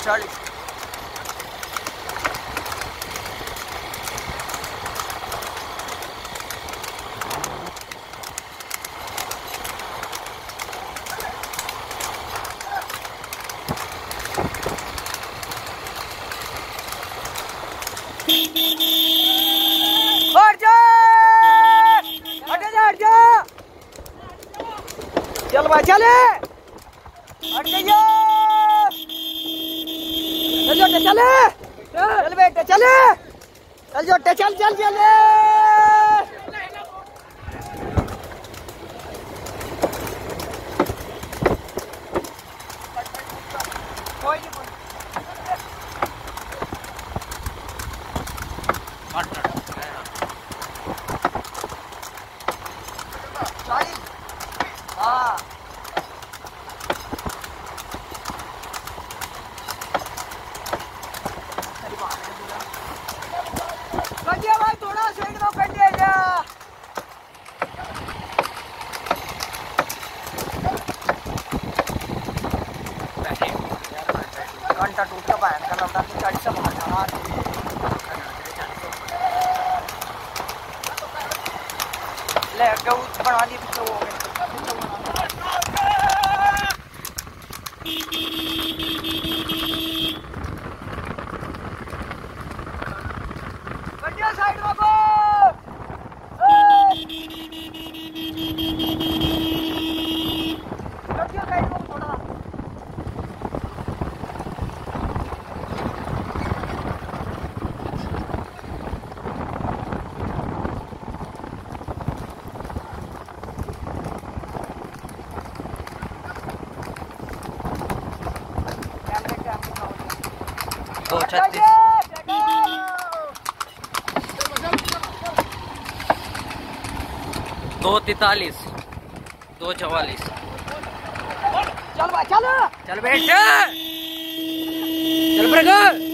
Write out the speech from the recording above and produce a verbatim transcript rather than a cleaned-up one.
चालीस। हट जा, हट जा, हट जा, चल भाई चले, हट जाइए, चल जोटे चले, चल बेटे चले, चल जोटे चल चल चले। कोई नहीं हाँ कटिया भाई थोड़ा सेक दो कटिया जा घंटा टूट का बयान कर रहा था चालीस से बाहर जाना ले गऊ बना दी पीछे वो बढ़िया साइड रखो बढ़िया साइड रखो थोड़ा दो छत्तीस दो तैतालीस दो चवालीस चल भाई चल चल बेटे चल बेटे